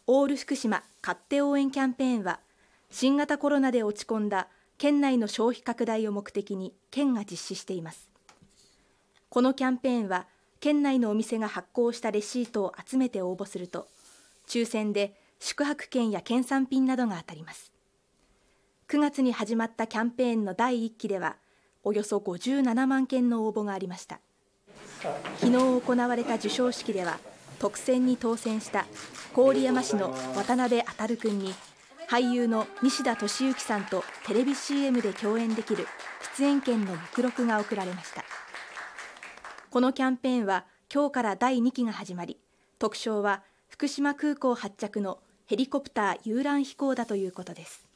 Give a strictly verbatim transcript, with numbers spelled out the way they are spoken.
オール福島買って応援キャンペーンは、新型コロナで落ち込んだ県内の消費拡大を目的に県が実施しています。このキャンペーンは、県内のお店が発行したレシートを集めて応募すると、抽選で宿泊券や県産品などが当たります。くがつに始まったキャンペーンのだいいっきでは、およそごじゅうななまんけんの応募がありました。昨日行われた授賞式では、特選に当選した郡山市の渡辺航君に、俳優の西田敏行さんとテレビ シーエム で共演できる出演権の目録が贈られました。このキャンペーンは今日からだいにきが始まり、特賞は福島空港発着のヘリコプター遊覧飛行だということです。